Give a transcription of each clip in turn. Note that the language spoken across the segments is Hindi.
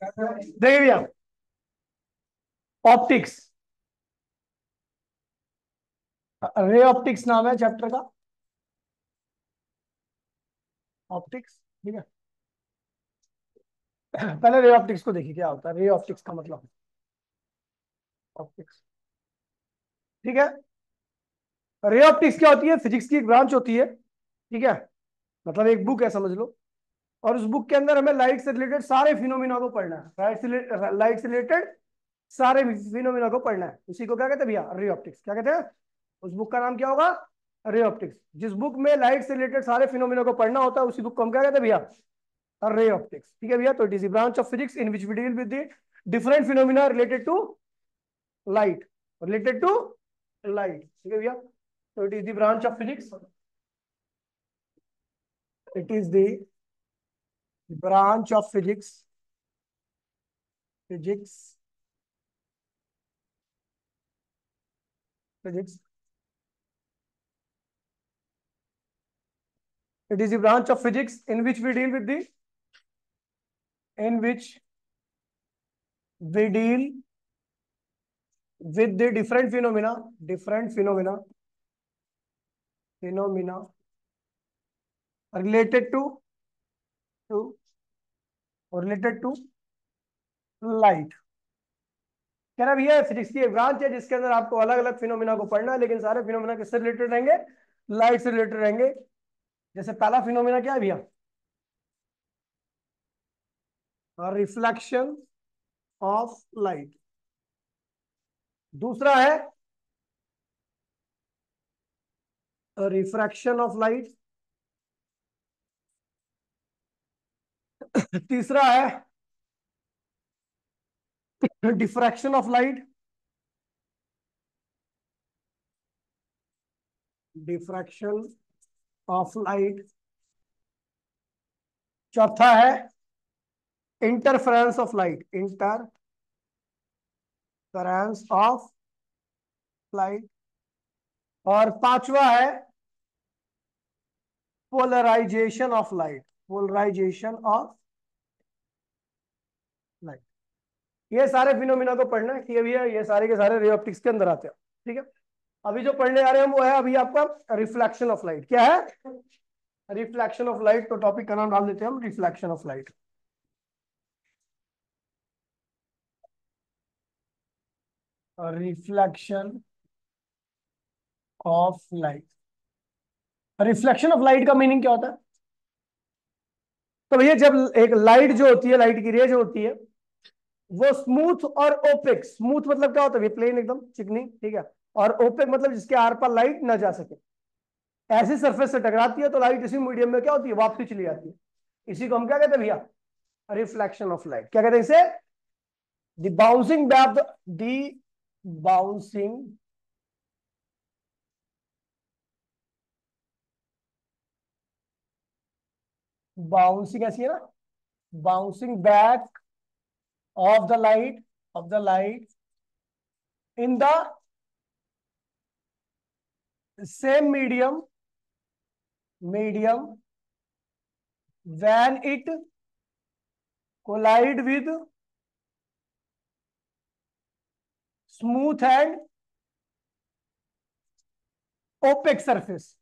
देखिए भैया, ऑप्टिक्स, रे ऑप्टिक्स नाम है चैप्टर का, ऑप्टिक्स। ठीक है, पहले रे ऑप्टिक्स को देखिए क्या होता है। रे ऑप्टिक्स का मतलब, ऑप्टिक्स, ठीक है। रे ऑप्टिक्स क्या होती है? फिजिक्स की एक ब्रांच होती है, ठीक है। मतलब एक बुक है समझ लो, और उस बुक के अंदर हमें लाइट से रिलेटेड सारे फिनोमिना को पढ़ना है। लाइट से रिलेटेड सारे फिनोमिना को पढ़ना है। उसी को क्या कहते हैं भैया? Ray optics. क्या कहते हैं? उस बुक का नाम क्या होगा? Ray optics. जिस बुक में लाइट से रिलेटेड सारे फिनोमिना को पढ़ना होता है उसी बुक को हम क्या कहते हैं भैया? Ray optics. ठीक है भैया। तो it is branch of physics in which we deal with the different phenomena related to light, related to light. ठीक है भैया। तो it is the branch of physics, it is the branch of physics physics it is the branch of physics in which we deal with the in which we deal with the different phenomena related to related to light। कह रहा भैया फिजिक्स की एक ब्रांच है जिसके अंदर आपको अलग अलग फिनोमिना को पढ़ना है, लेकिन सारे फिनोमिना किससे रिलेटेड रहेंगे? लाइट से रिलेटेड रहेंगे। जैसे पहला फिनोमिना क्या है भैया? Reflection of light. दूसरा है रिफ्रैक्शन ऑफ लाइट। तीसरा है diffraction of light. Diffraction of light. चौथा है interference of light. Interference of light. और पांचवा है polarization of light. Polarization of light. ये सारे फिनोमिना को पढ़ना है कि अभी ये सारे के सारे रे ऑप्टिक्स के अंदर आते हैं। ठीक है। अभी जो पढ़ने आ रहे हैं वो है अभी आपका रिफ्लेक्शन ऑफ लाइट। क्या है? Reflection of light. तो टॉपिक का नाम डाल देते हैं हम reflection of light. Reflection of light. Reflection of light का मीनिंग क्या होता है? तो भैया जब एक लाइट जो होती है, लाइट की रे जो होती है, वो स्मूथ और ओपेक। स्मूथ मतलब क्या होता है? प्लेन एकदम चिकनी, ठीक है। और ओपेक मतलब जिसके आर पार लाइट ना जा सके, ऐसी सरफेस से टकराती है तो लाइट इसी मीडियम में क्या होती है? वापसी चली जाती है। इसी को हम क्या कहते हैं भैया? Reflection of light. क्या कहते हैं इसे? The bouncing back, the bouncing bouncing ऐसी है ना, bouncing back of the light, of the light in the same medium when it collide with smooth and opaque surface।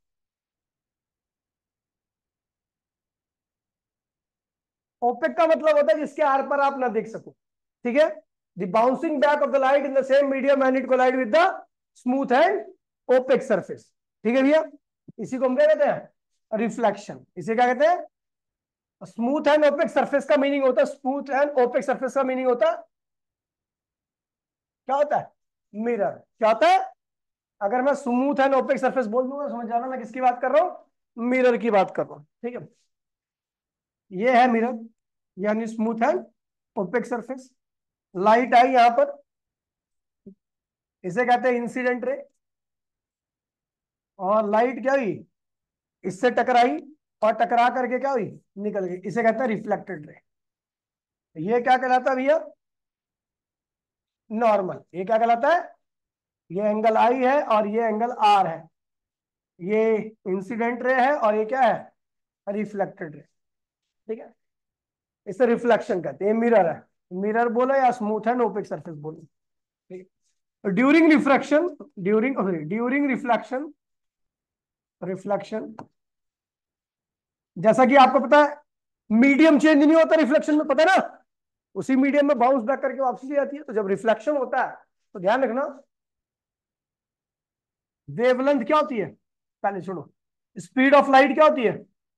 Opaque का मतलब होता है जिसके आर पर आप ना देख सको। ठीक है। The bouncing back of the light in the same medium and it collide with the smooth and opaque surface. ठीक है भैया। इसी को हम क्या कहते हैं? रिफ्लेक्शन। इसे क्या कहते हैं? स्मूथ एंड ओपेक सरफेस का मीनिंग होता है, स्मूथ एंड ओपेक सरफेस का मीनिंग होता है क्या होता है? मिरर। क्या होता है? अगर मैं स्मूथ एंड ओपेक सरफेस बोल दूंगा समझ जाना मैं किसकी बात कर रहा हूं? मिरर की बात कर रहा हूं। ठीक है। ये है मिरर, यानी smooth and opaque surface. Light आई यहां पर, इसे कहते हैं इंसिडेंट रे। और लाइट क्या हुई? इससे टकराई और टकरा करके क्या हुई? निकल गई। इसे कहते हैं रिफ्लेक्टेड रे। ये क्या कहलाता है भैया? नॉर्मल। ये क्या कहलाता है? ये एंगल आई है और ये एंगल आर है। ये इंसिडेंट रे है और ये क्या है? Reflected ray. ठीक है। इसे रिफ्लेक्शन कहते हैं। ये मिरर है, मिरर बोलो या स्मूथ एंड ओपेक सरफेस बोलो। During refraction, during reflection, reflection, जैसा कि आपको पता है मीडियम चेंज नहीं होता रिफ्लेक्शन में, पता है ना, उसी मीडियम में बाउंस बैक करके वापसी चली जाती है। तो जब रिफ्लेक्शन होता है तो ध्यान रखना, वेवलेंथ क्या होती है, पहले सुनो, स्पीड ऑफ लाइट क्या होती है,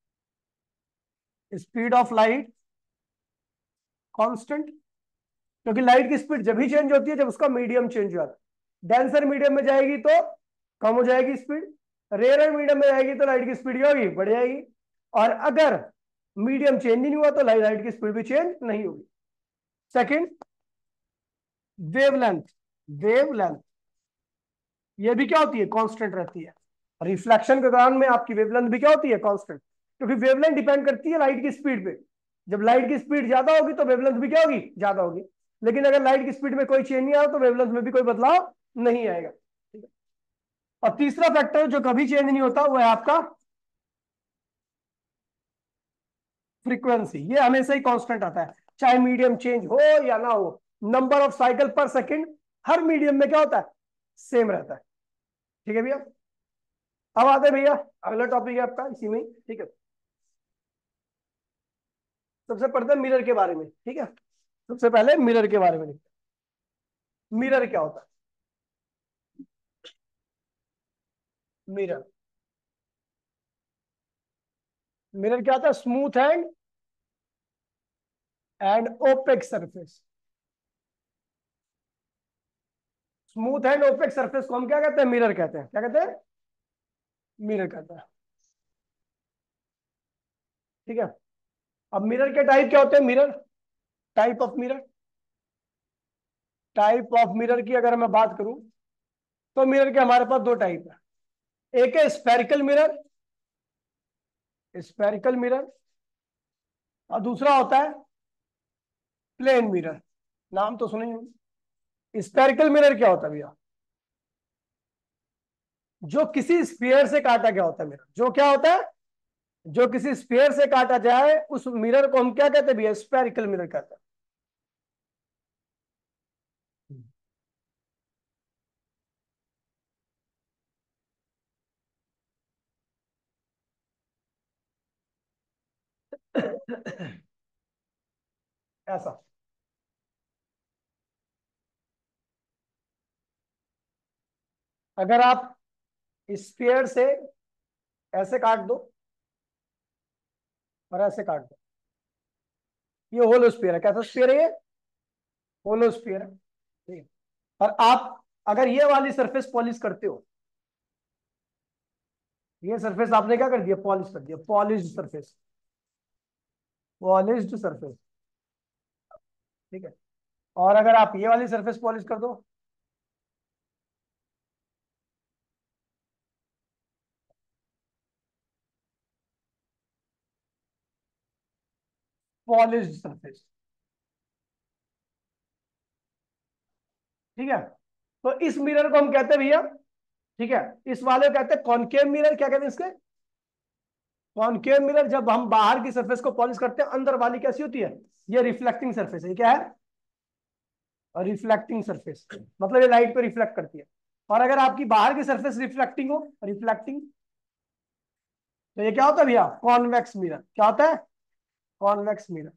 स्पीड ऑफ लाइट कांस्टेंट, क्योंकि लाइट की स्पीड जब ही चेंज होती है जब उसका मीडियम चेंज हो जाता है। डेंसर मीडियम में जाएगी तो कम हो जाएगी स्पीड, रेयर मीडियम में जाएगी तो लाइट की स्पीड क्या होगी, बढ़ जाएगी। और अगर मीडियम चेंज नहीं हुआ तो लाइट की स्पीड भी चेंज नहीं होगी। सेकंड, वेवलेंथ, वेवलेंथ ये भी क्या होती है, कांस्टेंट रहती है। रिफ्लेक्शन के दौरान में आपकी वेवलेंथ भी क्या होती है, कांस्टेंट, क्योंकि वेवलेंथ डिपेंड करती है लाइट की स्पीड पे। जब लाइट की स्पीड ज्यादा होगी तो वेवलेंथ भी क्या होगी, ज्यादा होगी। लेकिन अगर लाइट की स्पीड में कोई चेंज नहीं आया तो वेवलेंथ में भी कोई बदलाव नहीं आएगा, ठीक है। और तीसरा फैक्टर जो कभी चेंज नहीं होता वो है आपका फ्रीक्वेंसी, ये हमेशा ही कांस्टेंट आता है, चाहे मीडियम चेंज हो या ना हो। Number of cycle per second हर मीडियम में क्या होता है, सेम रहता है, ठीक है भैया। अब आते हैं भैया, अगला टॉपिक है आपका इसी में, ठीक है। सबसे पढ़ते हैं मिरर के बारे में, ठीक है। सबसे पहले मिरर के बारे में लिखते हैं। मिरर क्या होता है, मिरर, मिरर क्या होता है, smooth and opaque surface. Smooth and opaque surface को हम क्या कहते हैं, मिरर कहते हैं। क्या कहते हैं, मिरर कहते हैं, ठीक है। अब मिरर के टाइप क्या होते हैं, mirror, type of mirror, type of mirror की अगर मैं बात करूं तो मिरर के हमारे पास दो टाइप है। एक है स्फेरिकल मिरर, स्फेरिकल मिरर, और दूसरा होता है प्लेन मिरर। नाम तो सुने ही। स्फेरिकल मिरर क्या होता है भैया, जो किसी स्फीयर से काटा गया होता है मिरर, जो क्या होता है, जो किसी स्फीयर से काटा जाए उस मिरर को हम क्या कहते हैं भैया, स्फेरिकल मिरर कहते हैं। ऐसा, अगर आप स्फीयर से ऐसे काट दो और ऐसे काट दो, ये होलो स्फीयर है, कैसा स्फीयर है ये, होलो स्फीयर है, ठीक है। और आप अगर ये वाली सरफेस पॉलिश करते हो, ये सरफेस आपने क्या कर दिया, पॉलिश कर दिया, पॉलिश्ड सरफेस, पॉलिश्ड सरफेस, ठीक है। और अगर आप ये वाली सरफेस पॉलिश कर दो, पॉलिश्ड सरफेस, ठीक है। तो इस मिरर को हम कहते हैं भैया, ठीक है, इस वाले को कहते हैं कॉनकेव मिरर। क्या कहते हैं इसके, कॉनकेव मिरर। जब हम बाहर की सरफेस को पॉलिश करते हैं, अंदर वाली कैसी होती है, ये रिफ्लेक्टिंग सरफेस है, ये क्या है, रिफ्लेक्टिंग सरफेस, मतलब ये लाइट पे रिफ्लेक्ट करती है। और अगर आपकी बाहर की सरफेस रिफ्लेक्टिंग हो, रिफ्लेक्टिंग, तो ये क्या होता है भैया, कॉन्वेक्स मिरर। क्या होता है, कॉन्वेक्स मिरर,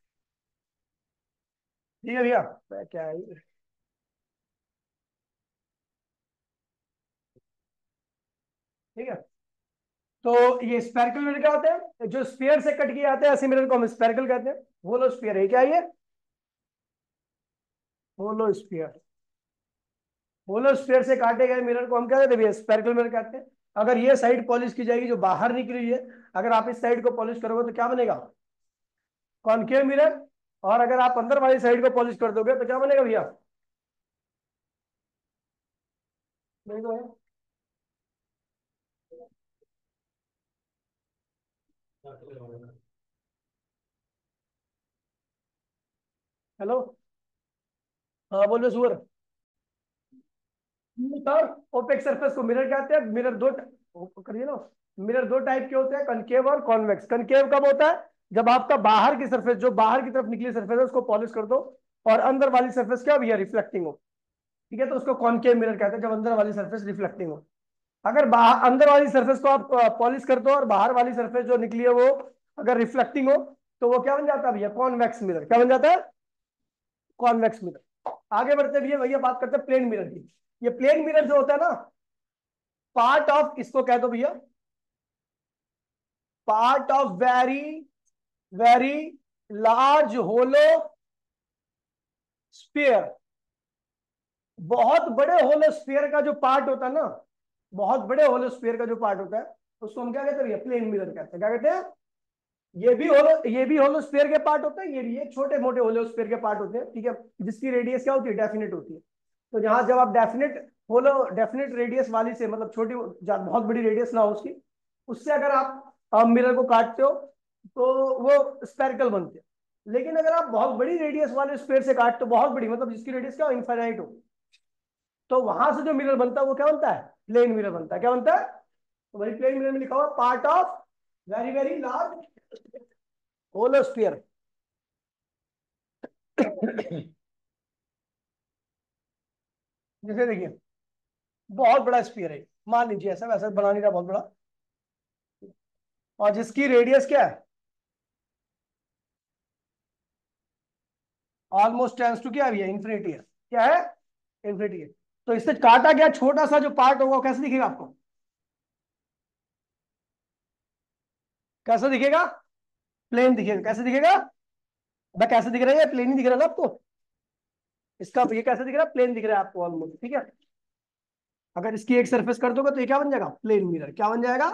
ठीक है भैया। क्या है ये? ठीक है। तो ये स्पेरिकल मिरर क्या होते हैं, जो स्फीयर से कट किए जाते हैं ऐसे मिरर को हम स्पेरिकल कहते हैं। होलो स्फीयर है क्या ये, होलो स्फीयर, होलो स्फीयर से काटे गए मिरर को हम क्या कहते हैं, स्पेरिकल मिरर कहते हैं। अगर ये साइड पॉलिश की जाएगी जो बाहर निकली है, अगर आप इस साइड को पॉलिश करोगे तो क्या बनेगा, कॉनकेव मिरर। और अगर आप अंदर वाली साइड को पॉलिश कर दोगे तो क्या बनेगा भैया, हेलो, हाँ बोलो सुअर। और ओपेक सरफेस को मिरर कहते हैं। मिरर दो करिए ना, मिरर दो टाइप के होते हैं, कनकेव और कॉन्वेक्स। कनकेव कब होता है, जब आपका बाहर की सरफेस, जो बाहर की तरफ निकली सरफेस है उसको पॉलिश कर दो और अंदर वाली सरफेस क्या भैया, रिफ्लेक्टिंग हो। ठीक है, तो उसको कॉनकेव मिरर कहते हैं, जब अंदर वाली सरफेस रिफ्लेक्टिंग हो। अगर बाहर अंदर वाली सरफेस को आप पॉलिश कर दो और बाहर वाली सरफेस जो निकली है वो अगर रिफ्लेक्टिंग हो, तो वो क्या बन जाता है भैया, कॉन्वेक्स मिरर। क्या बन जाता है, कॉन्वेक्स मिरर। आगे बढ़ते भैया, भैया बात करते हैं प्लेन मिरर की। ये प्लेन मिरर जो होता है ना, पार्ट ऑफ, इसको कह दो भैया, part of very very large hollow sphere. बहुत बड़े होलो स्फीयर का जो पार्ट होता है ना, बहुत बड़े होलो स्फीयर का जो पार्ट होता है, उसको हम क्या कहते हैं, प्लेन मिरर कहते हैं। क्या कहते हैं, ये भी होलो स्फीयर के पार्ट होते हैं, ये भी, ये छोटे मोटे होलो स्फीयर के पार्ट होते हैं। ठीक है, जिसकी रेडियस क्या होती है, डेफिनेट होती है। तो जहां जब आप डेफिनेट रेडियस वाली से, मतलब छोटी, बहुत बड़ी रेडियस ना हो उसकी, उससे अगर आप मिरर को काटते हो तो वो स्पेरिकल बनते हैं। लेकिन अगर आप बहुत बड़ी रेडियस वाले स्फीयर से काटते हो, बहुत बड़ी मतलब जिसकी रेडियस क्या, इनफाइनाइट हो, तो वहां से जो मिरर बनता है वो क्या बनता है, प्लेन मिरर बनता है। क्या बनता है, तो वही प्लेन मिरर में लिखा हुआ part of very very large hollow sphere. जैसे देखिए, बहुत बड़ा स्फीयर है, मान लीजिए ऐसा, वैसा बना नहीं रहा, बहुत बड़ा, और जिसकी रेडियस क्या है, ऑलमोस्ट टेंस टू क्या है, इन्फिनिटी है। क्या है, इन्फिनिटी है। तो इससे काटा गया छोटा सा जो पार्ट होगा वो कैसे दिखेगा आपको, कैसे दिखेगा, प्लेन दिखेगा। कैसे दिखेगा भाई, कैसे दिख रहा है, प्लेन ही दिख रहा है ना आपको। इसका ये कैसे दिख रहा है, प्लेन दिख रहा है आपको ऑलमोस्ट। ठीक है, अगर इसकी एक सरफेस कर दोगे तो ये क्या बन जाएगा, प्लेन मिरर। क्या बन जाएगा,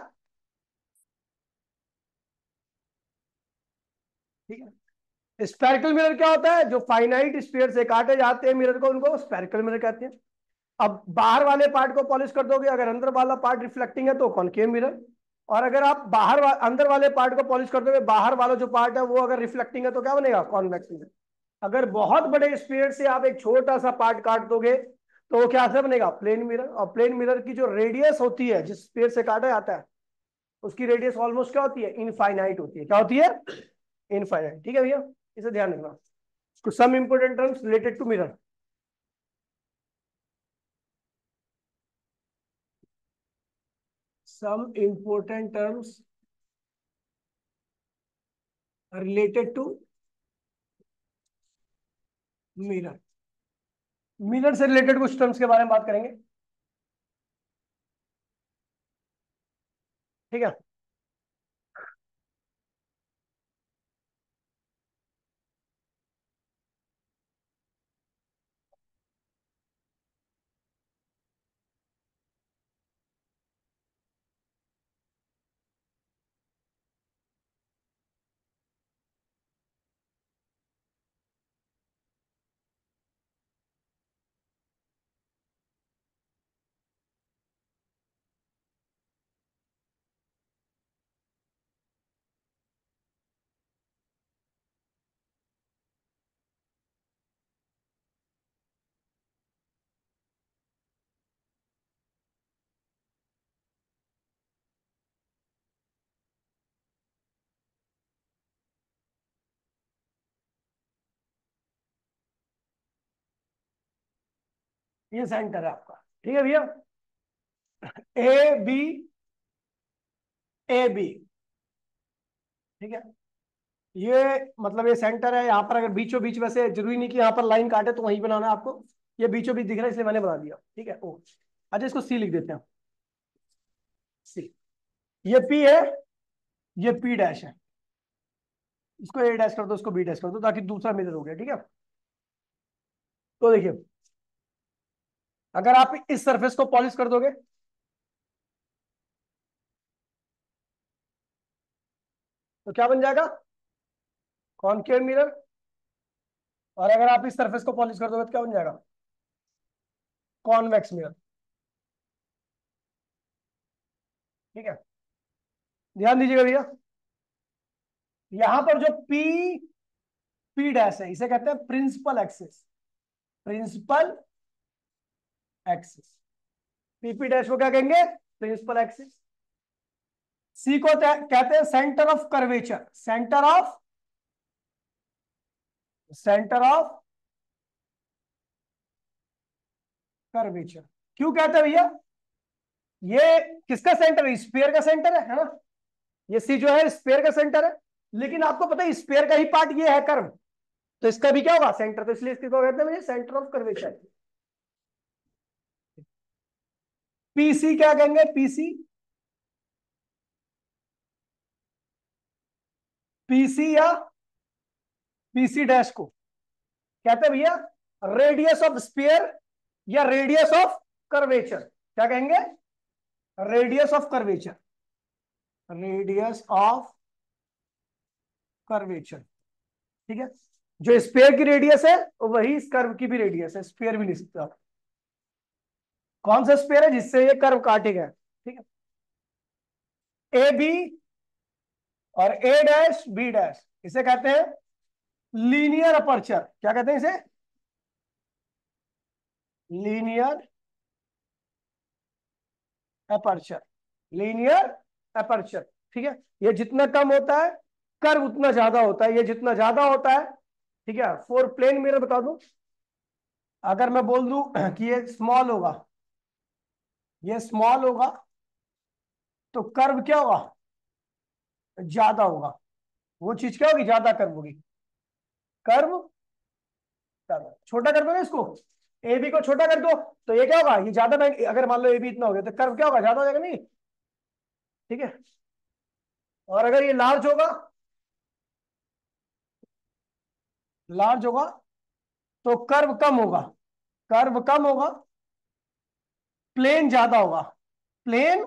ठीक है। स्पेरिकल मिरर क्या होता है, जो फाइनाइट स्फीयर से काटे जाते हैं मिरर को, उनको स्पेरिकल मिरर कहते हैं। अब बाहर वाले पार्ट को पॉलिश कर दोगे, अगर अंदर वाला पार्ट रिफ्लेक्टिंग है तो कॉनकेव मिरर। और अगर आप अंदर वाले पार्ट को पॉलिश कर दोगे, बाहर वाला जो पार्ट है वो अगर रिफ्लेक्टिंग है तो क्या बनेगा, कॉन्वेक्स मिरर। अगर बहुत बड़े स्फीयर से आप एक छोटा सा पार्ट काट दोगे तो वो क्या से बनेगा, प्लेन मिरर। और प्लेन मिरर की जो रेडियस होती है जिस स्फीयर से काटा जाता है, उसकी रेडियस ऑलमोस्ट क्या होती है, इनफाइनाइट होती है। क्या होती है, इनफाइनाइट। ठीक है भैया, इसे ध्यान रखना। Some important terms related to mirror. Some important terms related to mirror. Mirror से रिलेटेड कुछ टर्म्स के बारे में बात करेंगे। ठीक है, ये सेंटर है आपका। ठीक है भैया, ए बी, ए बी। ठीक है, ये मतलब ये सेंटर है। यहाँ पर अगर बीचों बीच, वैसे जरूरी नहीं कि यहाँ पर लाइन काटे तो वहीं बनाना है आपको, ये बीचों बीच दिख रहा है इसलिए मैंने बना दिया। ठीक है, ओ अच्छा, इसको सी लिख देते हैं, सी। ये पी है, ये पी डैश है, इसको ए डैश कर दो, इसको बी डैश कर दो, ताकि दूसरा मिरर हो गया। ठीक है, तो देखिए, अगर आप इस सरफेस को पॉलिश कर दोगे तो क्या बन जाएगा, कॉनकेव मिरर। और अगर आप इस सरफेस को पॉलिश कर दोगे तो क्या बन जाएगा, कॉन्वेक्स मिरर। ठीक है, ध्यान दीजिएगा भैया, यहां पर जो पी पी डैश है इसे कहते हैं principal axis, principal axis. PP dash को क्या कहेंगे, प्रिंसिपल एक्सिस। सी को कहते हैं centre of curvature, centre of curvature. क्यों कहते हैं भैया? ये किसका सेंटर है? स्फीयर का सेंटर है ना? ये सी जो है स्फीयर का सेंटर है, लेकिन आपको पता है स्फीयर का ही पार्ट ये है कर्व, तो इसका भी क्या होगा? सेंटर। तो इसलिए इसको कहते हैं भैया सेंटर ऑफ कर्वेचर। पीसी क्या कहेंगे? पीसी, पीसी या पीसी डैश को कहते हैं भैया रेडियस ऑफ स्फीयर या रेडियस ऑफ कर्वेचर। क्या कहेंगे? Radius of curvature, radius of curvature. ठीक है, जो स्फीयर की रेडियस है वही इस कर्व की भी रेडियस है। स्फीयर भी लिख सकते हो आप। कौन सा स्फीयर है? जिससे ये कर्व काटेगा। ठीक है, ए बी और ए डैश बी डैश, इसे कहते हैं लीनियर अपर्चर। क्या कहते हैं इसे? Linear aperture, linear aperture. ठीक है, ये जितना कम होता है कर्व उतना ज्यादा होता है, ये जितना ज्यादा होता है। ठीक है, फॉर प्लेन मिरर बता दूं, अगर मैं बोल दूं कि ये स्मॉल होगा, ये स्मॉल होगा, तो कर्व क्या होगा? ज्यादा होगा। वो चीज क्या होगी? ज्यादा कर्व होगी। कर्व ज्यादा। छोटा कर दो ना इसको, ए बी को छोटा कर दो, तो ये क्या होगा? ये ज्यादा अगर मान लो ए बी इतना हो गया तो कर्व क्या होगा? ज्यादा हो जाएगा नहीं? ठीक है, और अगर ये लार्ज होगा, लार्ज होगा तो कर्व कम होगा, कर्व कम होगा, प्लेन ज्यादा होगा, प्लेन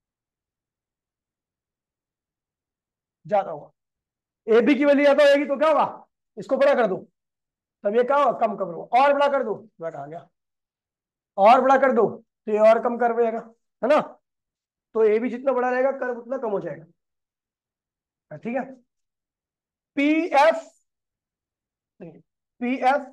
ज्यादा होगा। ए बी की वैल्यू ज्यादा होगी तो क्या होगा? इसको बड़ा कर दो, तब ये क्या होगा? कम कर दो। और बड़ा कर दो, बड़ा आ गया। और बड़ा कर दो तो ये और कम कर जाएगा, है ना? तो ए बी जितना बड़ा रहेगा कर्व उतना कम हो जाएगा। ठीक है, P F, P F,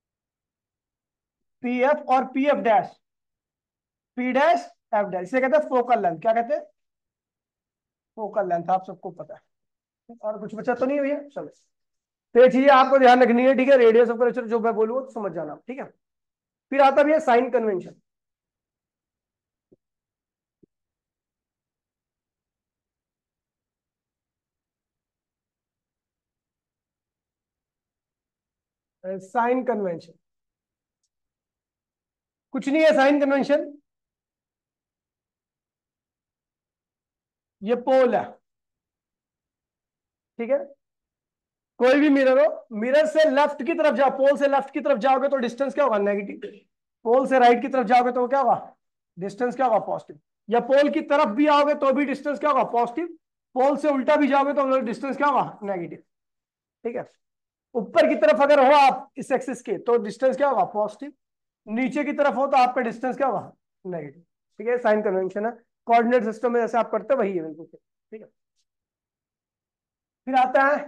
P F और P F dash, P dash F dash, इसे कहते हैं फोकल लेंथ। क्या कहते हैं? Focal length. आप सबको पता है। और कुछ बचा तो नहीं है भैया? चलो, तो ये चीजें आपको ध्यान रखनी है। ठीक है, रेडियस ऑफ कर्वेचर जो मैं बोलूंगा तो समझ जाना। ठीक है, फिर आता भी है साइन कन्वेंशन। साइन कन्वेंशन कुछ नहीं है। साइन कन्वेंशन ये पोल है। ठीक है, कोई भी मिरर हो, मिरर से लेफ्ट की तरफ जाओ, पोल से लेफ्ट की तरफ जाओगे तो डिस्टेंस क्या होगा? नेगेटिव। पोल से राइट की तरफ जाओगे तो क्या होगा? डिस्टेंस क्या होगा? पॉजिटिव। या पोल की तरफ भी आओगे तो भी डिस्टेंस क्या होगा? पॉजिटिव। पोल से उल्टा भी जाओगे तो डिस्टेंस क्या होगा? नेगेटिव। ठीक है, ऊपर की तरफ अगर हो आप इस एक्सिस के तो डिस्टेंस क्या होगा? पॉजिटिव। नीचे की तरफ हो तो आपका डिस्टेंस क्या होगा? नेगेटिव। ठीक है, साइन कन्वेंशन है। कोऑर्डिनेट सिस्टम में जैसे आप करते हो वही है बिल्कुल। ठीक है, फिर आता है,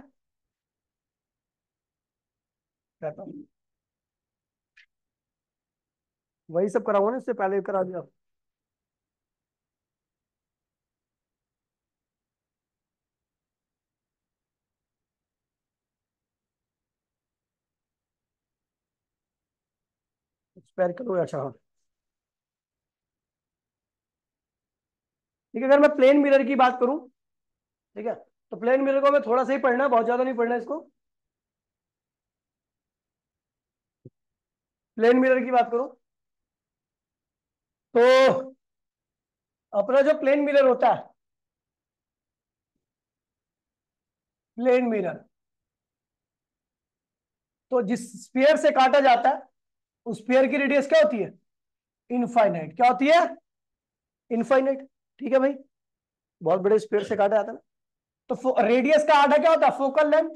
कहता हूँ वही सब कराऊंगा ना, इससे पहले करा दिया। स्पेयर करो, अच्छा हाँ। ठीक है, अगर मैं प्लेन मिरर की बात करूं, ठीक है, तो प्लेन मिरर को हमें थोड़ा सा ही पढ़ना है, बहुत ज्यादा नहीं पढ़ना है इसको। प्लेन मिरर की बात करूं तो अपना जो प्लेन मिरर होता है, प्लेन मिरर, तो जिस स्फीयर से काटा जाता है उस स्फीयर की रेडियस क्या होती है? इनफाइनाइट। क्या होती है? इनफाइनाइट। ठीक है भाई, बहुत बड़े स्फीयर से काटा जाता है ना, तो रेडियस का आधा क्या होता है? Focal length.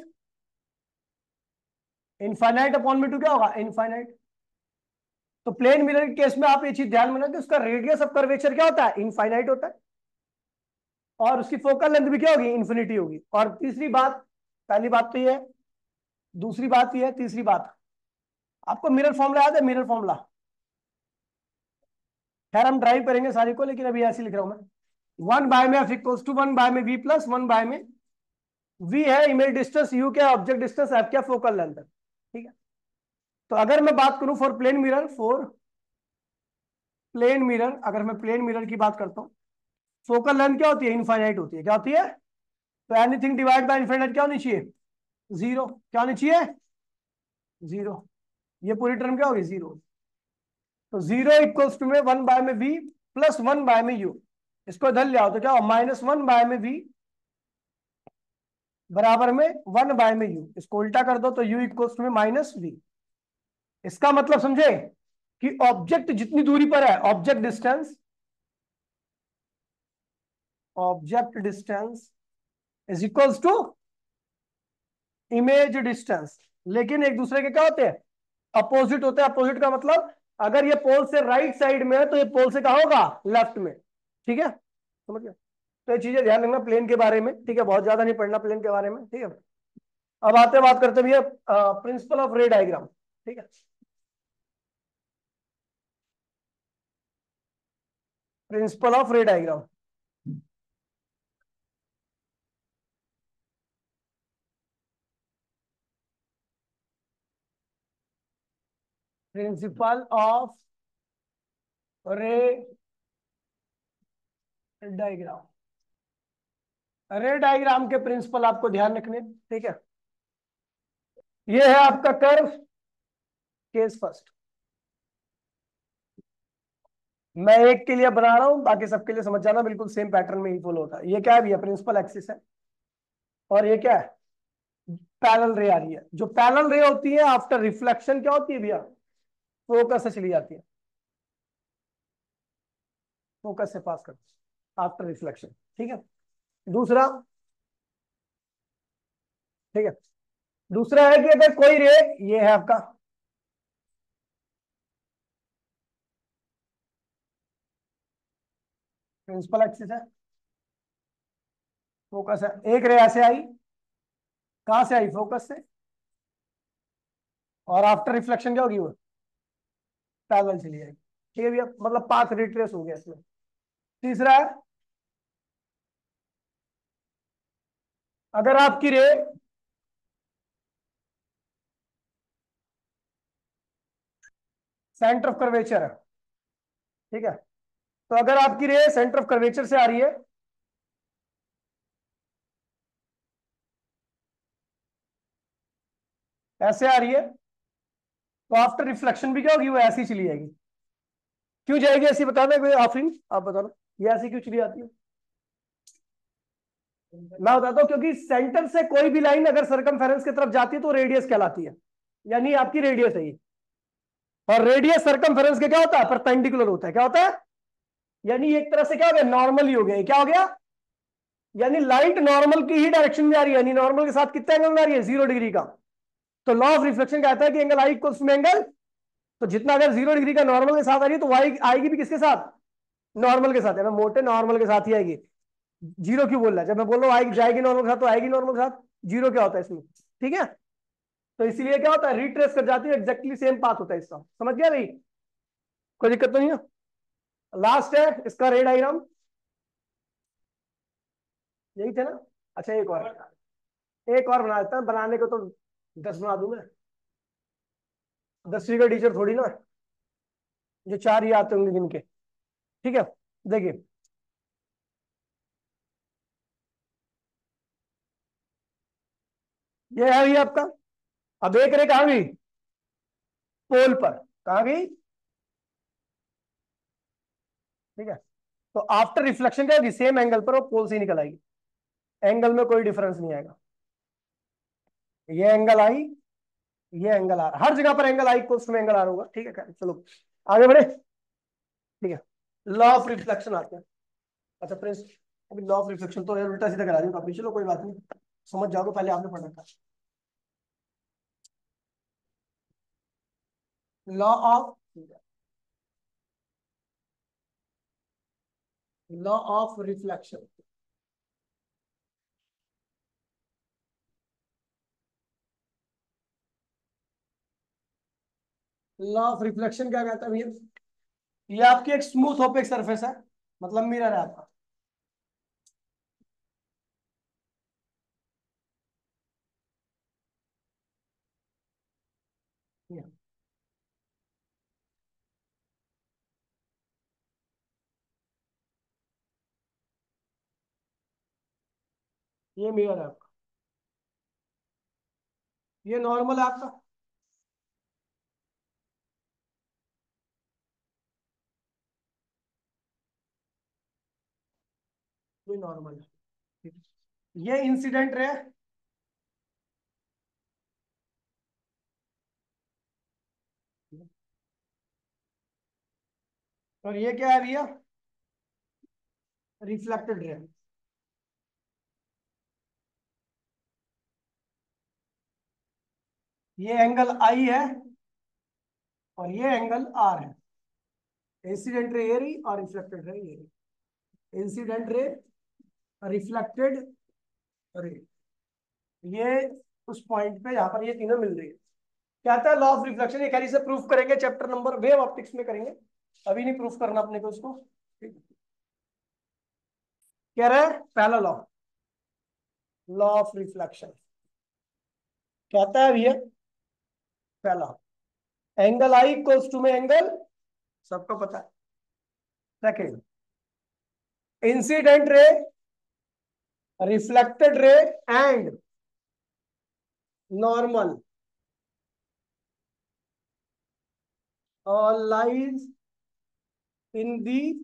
इनफाइनाइट अपॉन में टू क्या होगा? इनफाइनाइट। तो प्लेन मिरर के केस में आप ये चीज ध्यान में रखें, उसका रेडियस ऑफ कर्वेचर क्या होता है? इनफाइनाइट होता है, और उसकी फोकल लेंथ भी क्या होगी? इन्फिनिटी होगी। और तीसरी बात, पहली बात तो ये है, दूसरी बात ये है, तीसरी बात, आपको मिरर फॉर्मूला याद है? मिरर फॉर्मूला, खैर हम ड्राइव करेंगे सारी को, लेकिन अभी ऐसे लिख रहा हूं मैं। वन बाय में F equals to one by में वी प्लस वन बाय में वी है इमेज डिस्टेंस, यू क्या ऑब्जेक्ट डिस्टेंस, एफ क्या फोकल लेंथ है। ठीक है, तो अगर मैं बात करूं for plane mirror, for plane mirror, अगर मैं प्लेन मिरर की बात करता हूँ, फोकल लेंथ क्या होती है? इनफाइनाइट होती है। क्या होती है? तो एनीथिंग डिवाइड बाय इनफाइनाइट क्या होनी चाहिए? जीरो। क्या होनी चाहिए? जीरो। ये पूरी टर्म क्या होगी? जीरो। तो जीरो इक्वल्स टू में वन बाय में वी प्लस वन बाय में यू। इसको इधर ले आओ तो क्या हो? माइनस वन बाय में वी बराबर में वन बाय में यू। इसको उल्टा कर दो तो यू इक्वल्स टू में माइनस वी। इसका मतलब समझे कि ऑब्जेक्ट जितनी दूरी पर है, object distance is equals to image distance. लेकिन एक दूसरे के क्या होते हैं? अपोजिट होते हैं। अपोजिट का मतलब अगर ये पोल से राइट साइड में है तो ये पोल से कहा होगा? लेफ्ट में। ठीक है, समझ गए? तो ये चीजें ध्यान रखना प्लेन के बारे में, ठीक है? बहुत ज्यादा नहीं पढ़ना प्लेन के बारे में, ठीक है? अब आते बात करते भैया प्रिंसिपल ऑफ रे डायग्राम। ठीक है, principle of ray diagram. Principle of ray diagram. Ray diagram के प्रिंसिपल आपको ध्यान रखने, ठीक है? ये है आपका कर्व केस फर्स्ट। मैं एक के लिए बना रहा हूं, बाकी सबके लिए समझ जाना, बिल्कुल सेम पैटर्न में ही फॉलो होता है। ये क्या है भैया? प्रिंसिपल एक्सिस है। और ये क्या है? पैरेलल रे आ रही है। जो पैरेलल रे होती है आफ्टर रिफ्लेक्शन क्या होती है भैया? फोकस से चली जाती है, फोकस से पास करती है आफ्टर रिफ्लेक्शन। ठीक है, दूसरा, ठीक है, दूसरा है कि अगर कोई रे, ये है आपका प्रिंसिपल एक्सिस है, फोकस है। एक रे ऐसे आई, कहां से आई? फोकस से। और आफ्टर रिफ्लेक्शन क्या होगी? वो पैरेलल चली जाएगी। ठीक है भैया, मतलब पाथ रिट्रेस हो गया इसमें। तीसरा है, अगर आपकी रे सेंटर ऑफ कर्वेचर है, ठीक है? तो अगर आपकी रे सेंटर ऑफ कर्वेचर से आ रही है, ऐसे आ रही है, तो आफ्टर रिफ्लेक्शन भी क्या होगी? वो ऐसी चली जाएगी। क्यों जाएगी ऐसी? बता दें कोई आफरीन, आप बताना, ये ऐसी क्यों चली जाती है? मैं बताता हूं, क्योंकि सेंटर से कोई भी लाइन अगर सरकमफेरेंस की तरफ जाती है तो रेडियस कहलाती है, यानी आपकी रेडियस है ये। और रेडियस सरकमफेरेंस के क्या होता है? परपेंडिकुलर होता है। क्या होता है? यानी एक तरह से क्या हो गया? नॉर्मल ही हो गया। क्या हो गया? यानी लाइट नॉर्मल की ही डायरेक्शन में आ रही है, यानी नॉर्मल के साथ कितना एंगल में आ रही है? 0 डिग्री का। तो लॉ ऑफ रिफ्लेक्शन कहता है कि angle I equals to angle, तो जितना अगर 0 डिग्री का नॉर्मल के साथ आ रही है तो वाई आएगी भी किसके साथ? नॉर्मल के साथ है। मैं मोटे नॉर्मल के साथ ही आएगी। जीरो क्यों बोल रहा है? जब मैं बोल रहा हूँ आएगी, जाएगी नॉर्मल के साथ, तो आएगी नॉर्मल के साथ। जीरो क्या होता है इसमें? ठीक है, तो इसलिए क्या होता है? रिट्रेस कर जाती है, एग्जैक्टली सेम पाथ होता है इसका। समझ गया भाई? कोई दिक्कत तो नहीं है? लास्ट है इसका रे डायग्राम, यही थे ना? अच्छा, एक और बना देता है। बनाने को तो 10 बना दूं मैं, 10वीं का टीचर थोड़ी ना, जो चार ही आते होंगे गिनके। ठीक है, देखिए, ये है ये आपका। अब एक रे कहाँ गई? पोल पर। कहाँ गई? ठीक है, तो आफ्टर रिफ्लेक्शन क्या होगी? सेम एंगल पर वो पोल से ही निकल आएगी, एंगल में कोई डिफरेंस नहीं आएगा। ये एंगल आई, ये एंगल आर, हर जगह पर angle I equals to angle R होगा। ठीक है, चलो आगे बढ़े। ठीक है, लॉ ऑफ रिफ्लेक्शन आते हैं। अच्छा प्रिंस, अभी लॉ ऑफ रिफ्लेक्शन तो यार उल्टा सीधा करा दी कॉपी, चलो कोई बात नहीं, समझ जाओगे, पहले आपने पढ़ रखा। Law of law of reflection. Law of reflection क्या कहता है भैया? ये आपकी एक स्मूथ ओपेक सरफेस है, मतलब मिरर है आपका। ये मिरर है आपका, ये नॉर्मल है आपका। ये नॉर्मल है, ठीक है। ये इंसिडेंट रे, और ये क्या है भैया, रिफ्लेक्टेड रे। ये एंगल आई है और ये एंगल आर है। इंसिडेंट रे ये रही और रिफ्लेक्टेड रे ये रही। इंसिडेंट रे, रिफ्लेक्टेड रे, ये उस पॉइंट पे यहाँ पर ये तीनों मिल रही है। क्या आता है लॉ ऑफ रिफ्लेक्शन, ये खाली से प्रूफ करेंगे चैप्टर नंबर वेव ऑप्टिक्स में करेंगे, अभी नहीं प्रूफ करना अपने को उसको। ठीक। कह रहे हैं पहला लॉ, लॉ ऑफ रिफ्लेक्शन कहता है भैया, पहला एंगल आई इक्वल्स टू में एंगल, सबको पता है। Second, incident ray, reflected ray and normal all lies in the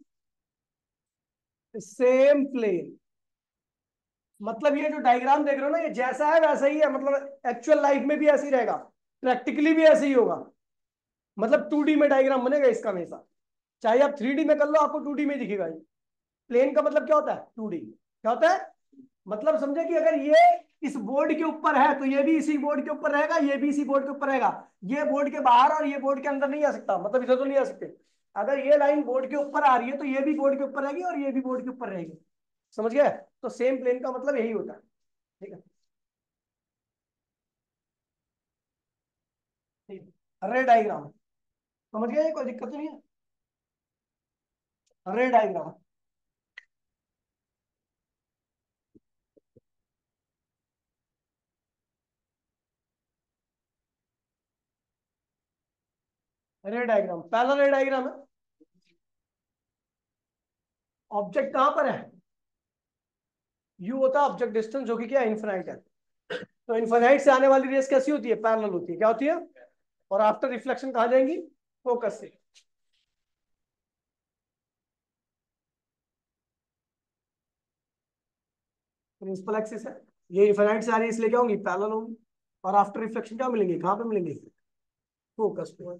same plane। मतलब ये जो डायग्राम देख रहे हो ना, ये जैसा है वैसा ही है, मतलब एक्चुअल लाइफ में भी ऐसे ही रहेगा, प्रैक्टिकली भी ऐसे ही होगा। मतलब 2D में डायग्राम बनेगा इसका हमेशा, चाहे आप 3D में कर लो आपको 2D में दिखेगा ये। प्लेन का मतलब क्या होता है, 2D क्या होता है, मतलब समझे कि अगर ये इस बोर्ड के ऊपर है तो ये भी इसी बोर्ड के ऊपर रहेगा, ये भी इसी बोर्ड के ऊपर रहेगा। ये बोर्ड के बाहर और ये बोर्ड के अंदर नहीं आ सकता, मतलब इधर तो नहीं आ सकते। अगर ये लाइन बोर्ड के ऊपर आ रही है तो ये भी बोर्ड के ऊपर रहेगी और ये भी बोर्ड के ऊपर रहेगी। समझ गए, तो सेम प्लेन का मतलब यही होता है। ठीक है, ठीक है। रे डायग्राम समझ गए, कोई दिक्कत तो नहीं है। रे डायग्राम, रे डायग्राम पहला रे डायग्राम है। ऑब्जेक्ट कहां पर है, यू होता है ऑब्जेक्ट डिस्टेंस, जो कि क्या इन्फिनाइट है। तो इन्फिनाइट से आने वाली रेस कैसी होती है, पैरेलल होती है, क्या होती है, और आफ्टर रिफ्लेक्शन कहा जाएंगी, फोकस से। प्रिंसिपल एक्सिस है, ये इन्फिनाइट से आ रही है इसलिए क्या होंगी, पैरेलल होंगी। और आफ्टर रिफ्लेक्शन क्या मिलेंगे, कहां पे मिलेंगे, फोकस पे।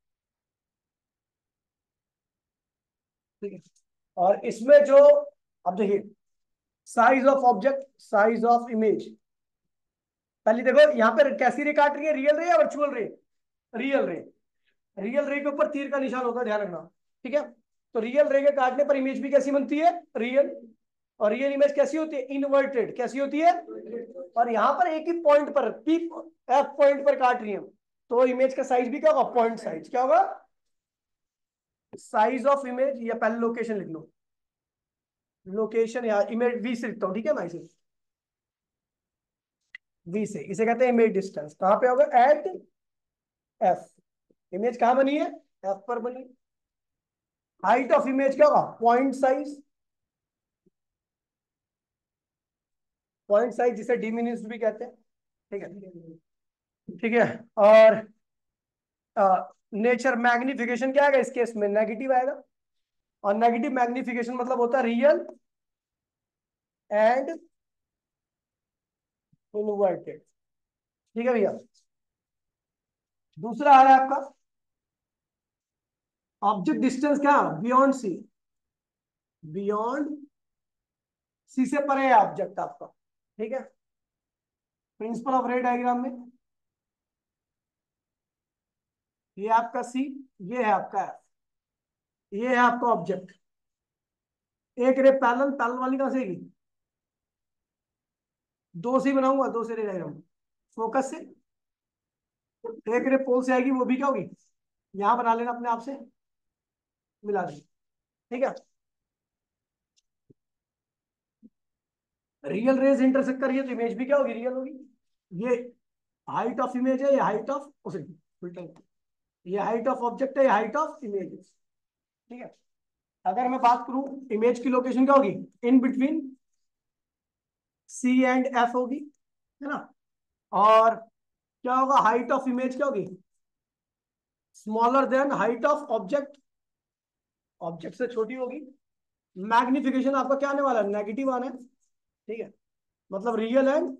ठीक है, और इसमें जो, अब देखिए size of object, size of image. पहले देखो यहाँ पे कैसी रे काट रही है, रियल रे या वर्चुअल रे, रियल रे। रियल रे के ऊपर तीर का निशान होता है, ध्यान रखना। ठीक है, तो रियल रे के काटने पर इमेज भी कैसी बनती है, रियल। और रियल इमेज कैसी होती है, इनवर्टेड, कैसी होती है। और यहां पर एक ही पॉइंट पर, पी एफ पॉइंट पर काट रही है, तो इमेज का साइज भी क्या होगा, पॉइंट साइज क्या होगा, साइज ऑफ इमेज। या पहले लोकेशन लिख लो, लोकेशन या इमेज वी से लिखता हूं, ठीक है ना, इसे वी से, इसे कहते हैं इमेज डिस्टेंस। कहां पे होगा, एट एफ। इमेज कहां बनी है, एफ पर बनी। हाइट ऑफ इमेज क्या होगा, पॉइंट साइज, पॉइंट साइज जिसे डिमिनिश्ड भी कहते हैं। ठीक है, ठीक है। और नेचर मैग्निफिकेशन क्या आएगा इस केस में, नेगेटिव आएगा। और नेगेटिव मैग्निफिकेशन मतलब होता है रियल एंड इनवर्टेड। ठीक है भैया, दूसरा आ रहा है आपका ऑब्जेक्ट डिस्टेंस, क्या बियॉन्ड सी, बियॉन्ड सी से परे है ऑब्जेक्ट आपका। ठीक है, प्रिंसिपल ऑफ रे डायग्राम में ये आपका सी, ये है आपका एफ, ये है आपका ऑब्जेक्ट। एक रे पैरेलल, पैरेलल वाली कहां से आएगी, दो से ही बनाऊंगा, दो से रे डायग्राम, फोकस से। एक रे पोल से आएगी, वो भी क्या होगी, यहां बना लेना अपने आप से, मिला देंगे। ठीक है, रियल रेज इंटरसेक्ट कर रही है तो इमेज भी क्या होगी, रियल होगी। ये हाइट ऑफ इमेज है, ये हाइट ऑफ, उल्टा, ये हाइट ऑफ ऑब्जेक्ट है, ये हाइट ऑफ इमेज। ठीक है, अगर मैं बात करूं इमेज की लोकेशन क्या होगी, in between C and F होगी, है ना। और क्या होगा, हाइट ऑफ इमेज क्या होगी, smaller than height of object, object से छोटी होगी। मैग्निफिकेशन आपका क्या आने वाला है, नेगेटिव आना है, ठीक है। मतलब रियल एंड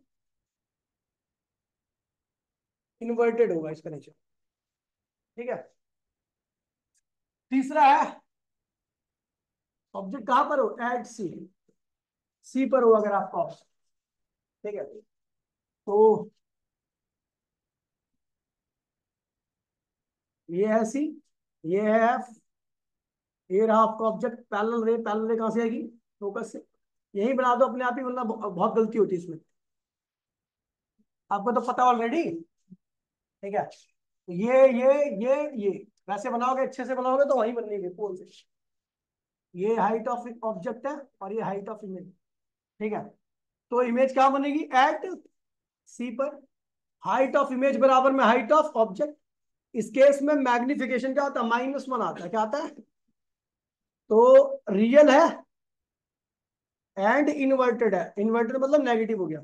इन्वर्टेड होगा इसका नेचर, ठीक है। तीसरा है, ऑब्जेक्ट कहां पर हो, एट सी, सी पर हो अगर आपका ऑब्जेक्ट, ठीक है। तो ये है सी, ये है एफ, ये रहा आपका ऑब्जेक्ट। पैरेलल रे कहां से आएगी, फोकस से। यही बना दो अपने आप ही, वरना बहुत गलती होती है इसमें, आपको तो पता ऑलरेडी, ठीक है। तो ये वैसे बनाओगे, अच्छे से बनाओगे तो वही बनेगी पोल से। ये हाइट ऑफ ऑब्जेक्ट है और ये हाइट ऑफ इमेज, ठीक है। तो इमेज क्या बनेगी, एट सी पर। हाइट ऑफ इमेज बराबर में हाइट ऑफ ऑब्जेक्ट। इस केस में मैग्निफिकेशन क्या होता है, -1 आता है, क्या आता है, तो रियल है एंड इन्वर्टेड है। इन्वर्टेड मतलब नेगेटिव हो गया,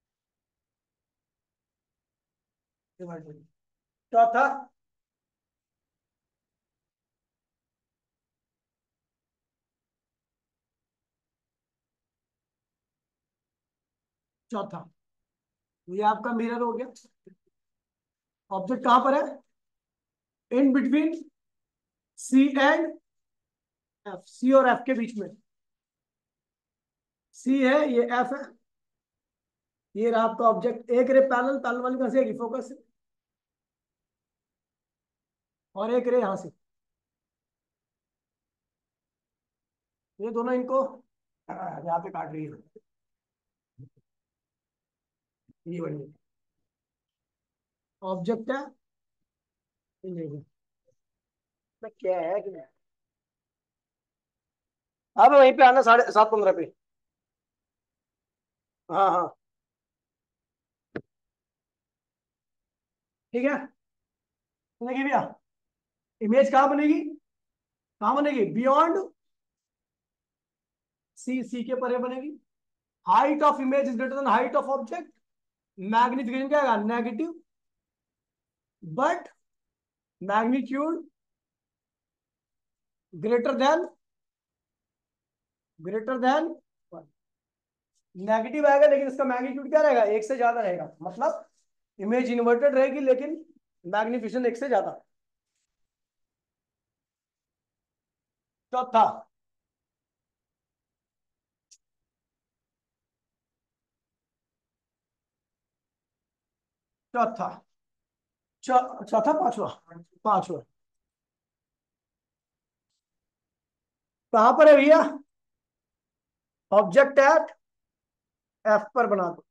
इन्वर्टेड। चौथा, चौथा ये आपका मिरर हो गया। ऑब्जेक्ट कहां पर है, in between C and F, C और एफ के बीच में। सी है, ये एफ है, ये रहा आपका ऑब्जेक्ट। एक रे पैरेलल, पैरेलल वाली कहां से आएगी, फोकस से, और एक रे यहां से। ये दोनों इनको यहाँ पे काट रही है, ये बनी ऑब्जेक्ट है, ये मैं क्या है कि नहीं। अब वहीं पे आना 7:15 पे। हाँ हाँ, ठीक है। बनेगी भैया, इमेज कहाँ बनेगी, कहाँ बनेगी, बियॉन्ड सी, सी के परे बनेगी। Height of image is greater than height of object. Magnification क्या आएगा, negative, but magnitude greater than, greater than negative आएगा, लेकिन इसका मैग्नीट्यूड क्या रहेगा, एक से ज्यादा रहेगा। मतलब इमेज इन्वर्टेड रहेगी लेकिन मैग्निफिकेशन एक से ज्यादा। चौथा, चौथा चौथा, पांचवा, पांचवा कहां पर है भैया, ऑब्जेक्ट एट एफ पर बना दो।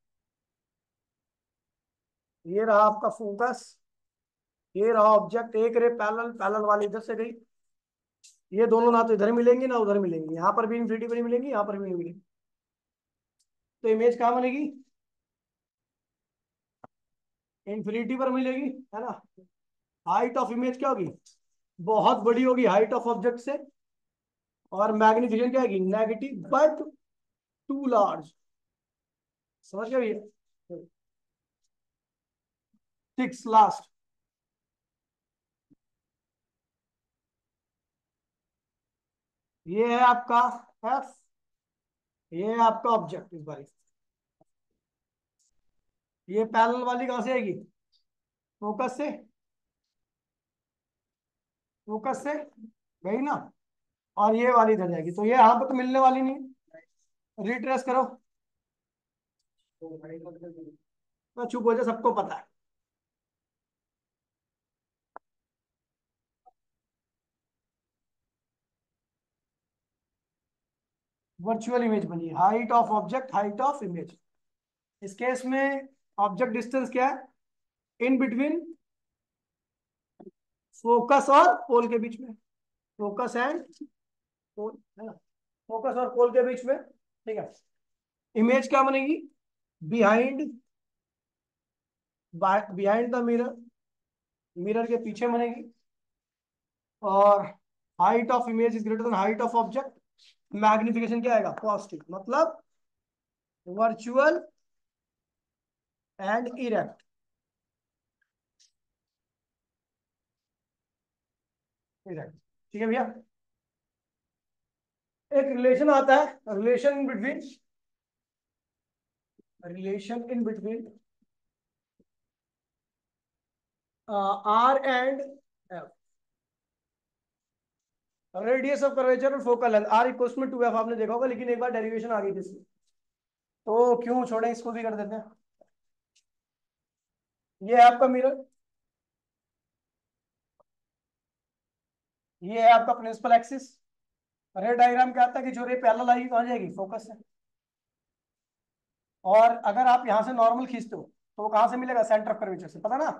ये रहा आपका फोकस, ये रहा ऑब्जेक्ट। एक रे पैरेलल, पैरेलल वाली इधर से गई, ये दोनों ना तो इधर मिलेंगी ना उधर मिलेंगी, यहाँ पर भी इन्फिनिटी पर नहीं मिलेंगी, यहाँ पर भी नहीं मिलेंगी। तो इमेज कहाँ बनेगी, इन्फिनिटी पर मिलेगी, है ना। हाइट ऑफ इमेज क्या होगी, बहुत बड़ी होगी हाइट ऑफ ऑब्जेक्ट से। और मैग्निफिकेशन क्या आएगी, नेगेटिव बट टू लार्ज। समझ गए भैया। सिक्स लास्ट, ये है आपका एफ, ये है आपका ऑब्जेक्ट। इस बार ये पैरेलल वाली कहां से आएगी, फोकस से, फोकस से गई ना। और ये वाली इधर जाएगी, तो ये यहाँ पे तो मिलने वाली नहीं। रिट्रेस करो, तो चुप हो जाए, सबको पता है। वर्चुअल इमेज बनी, height of object, height of image. इस केस में ऑब्जेक्ट डिस्टेंस क्या है, इन बिटवीन फोकस और पोल के बीच में, फोकस एंड पोल, है ना। फोकस और पोल के बीच में, ठीक है। इमेज क्या बनेगी, behind, behind the mirror, mirror के पीछे बनेगी। और height of image is greater than height of object. Magnification क्या आएगा, पॉजिटिव, मतलब वर्चुअल एंड इरेक्ट। इरेक्ट, ठीक है भैया। एक रिलेशन आता है, relation in between R and F, radius of curvature और फोकल लेंथ आर इक्वल्स में 2f, आपने देखा होगा, लेकिन एक बार डेरिवेशन आ गई थी इसकी, तो क्यों छोड़ें, इसको भी कर देते हैं। ये है आपका मिरर, ये है आपका प्रिंसिपल एक्सिस। रे डायग्राम क्या आता है कि जो रे पैरेलल आएगी कहाँ जाएगी, फोकस से। और अगर आप यहां से नॉर्मल खींचते हो तो वो कहां से मिलेगा, सेंटर ऑफ कर्वेचर से, पता ना।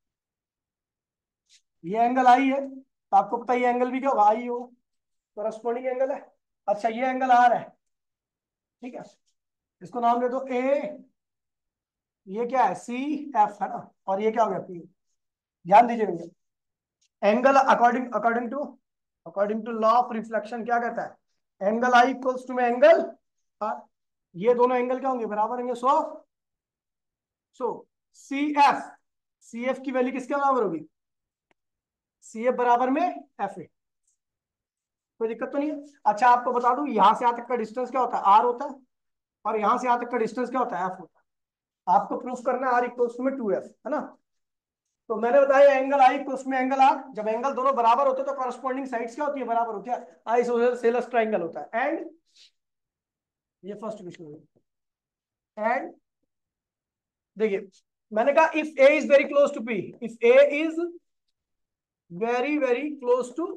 ये एंगल आई है तो आपको पता है ये एंगल भी क्या होगा, आई हो, करस्पॉन्डिंग एंगल है। अच्छा ये एंगल आर है, ठीक है, इसको नाम दे दो ए, ये क्या है सी एफ है ना, और ये क्या हो गया पी। ध्यान दीजिए भैया, angle according to law of reflection क्या कहता है, एंगल आई इक्वल्स टू में एंगल आर, ये दोनों एंगल क्या होंगे, बराबर होंगे। So C F, C F की वैल्यू किसके बराबर होगी, सी एफ बराबर में एफ ए, कोई दिक्कत तो नहीं है। अच्छा आपको बता दूं यहां से यहां तक का डिस्टेंस क्या होता है, आर होता है, और यहां से यहां तक का डिस्टेंस क्या होता है, एफ होता है। आपको प्रूफ करना है आर इक्वल्स में 2f, है ना। तो मैंने बताया एंगल आई इक्वल्स में एंगल आर, जब एंगल दोनों बराबर होते हैं तो कॉरस्पॉन्डिंग साइड्स क्या होती है, बराबर होती है, आइसोसेलेस ट्रायंगल होता है। एंड ये फर्स्ट क्वेश्चन है। एंड देखिए, मैंने कहा if A is very close to P, if A is very very close to,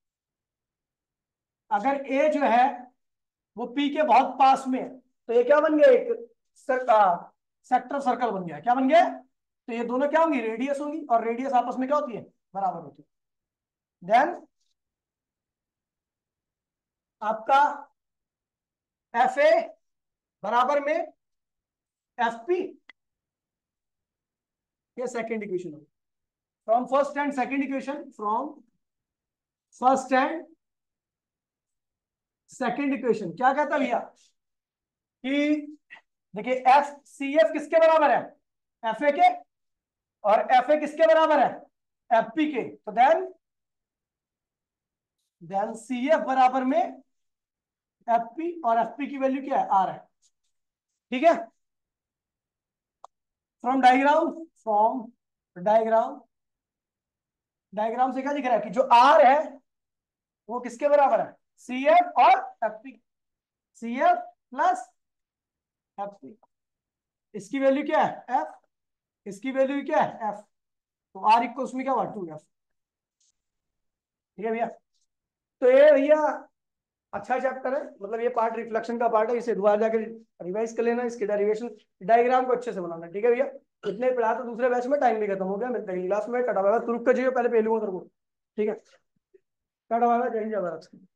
अगर ए जो है वो पी के बहुत पास में है, तो ये क्या बन गया, एक सेक्टर सर्कल बन गया, क्या बन गया, तो ये दोनों क्या होंगी, रेडियस होंगी, और रेडियस आपस में क्या होती है, बराबर होती है। देन आपका एफ ए बराबर में एफ पी, ये सेकेंड इक्वेशन होगी। From first and second equation, from first and second equation क्या कहता भैया कि देखिए एफ सी एफ किसके बराबर है, एफ ए के, और एफ ए किसके बराबर है, एफ पी के। तो देन सी एफ बराबर में एफ पी, और एफ पी की वैल्यू क्या है, आर है, ठीक है। फ्रॉम डायग्राम डायग्राम से क्या दिख रहा है कि जो आर है वो किसके बराबर है, सी एफ और F P, C F plus F P. इसकी वैल्यू क्या है, एफ, इसकी वैल्यू क्या है, एफ, तो आर इक्वल्स में क्या हुआ, 2f, ठीक है भैया। तो ये भैया अच्छा चैप्टर है, मतलब ये पार्ट रिफ्लेक्शन का पार्ट है, इसे दोबारा जाकर रिवाइज कर लेना, इसके डेरिवेशन डायग्राम को अच्छे से बनाना, ठीक है भैया। इतने पढ़ा तो दूसरे बैच में टाइम भी खत्म हो गया, मिलते हैं क्लास में, कटा हुआ तू रुक कर जाइए, पहले पहलू को, ठीक है, कटा हुआ जय हिंद जय भारत।